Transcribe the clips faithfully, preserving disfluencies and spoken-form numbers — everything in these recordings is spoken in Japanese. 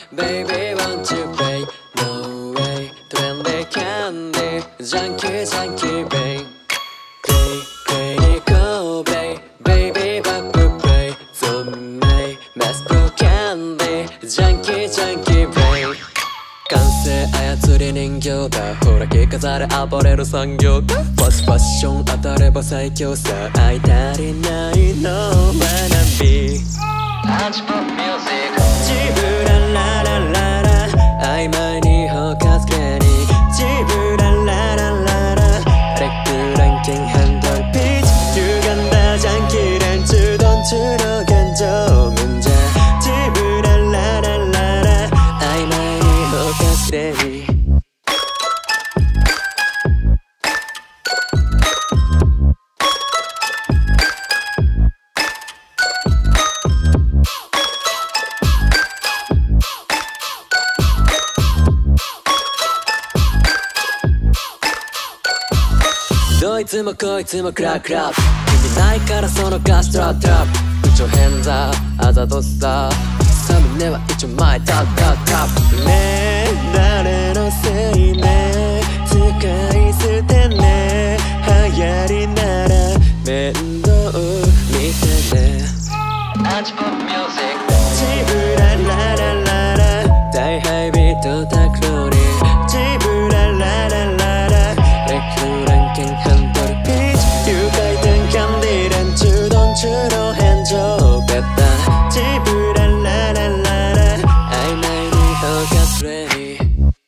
Baby won't you pay No way トレンディーキャンディージャンキージャンキーベイグレーグレーにGo Babyバックプレイゾンメイマスプロキャンディージャンキージャンキーベイ完成操り人形だほら着飾れアパレル産業化ファストファッション当たれば最強さ愛足りないの Wannabe アンチポップミュージックジブラララララ曖昧に法犯すグレーにジブラララララ荒れ狂うランキングハンドルビッチ歪んだジャンキー連中ドンチュの現状ムンジェジブラララララ曖昧に法犯すグレーにどいつもこいつもクラップクラップ意味ないからその歌詞トラップトラッププチョヘンザあざとさサムネは一丁前タッタッタップねえ誰のせいね使い捨てね流行りなら面倒見てねアンチポップミュージックジブラララララ大ハイビートタクロにジブラララララレクルランキングハンドルビッチ誘拐転キャンディー連中ドンチュの返上ベタジブラララララ曖昧に法犯すグレーに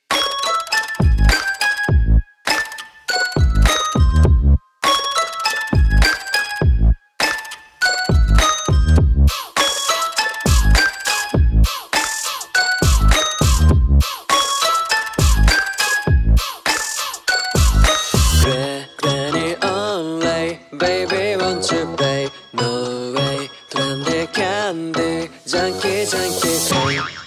Baby won't you pay No way トレンディーキャンディージャンキージャンキー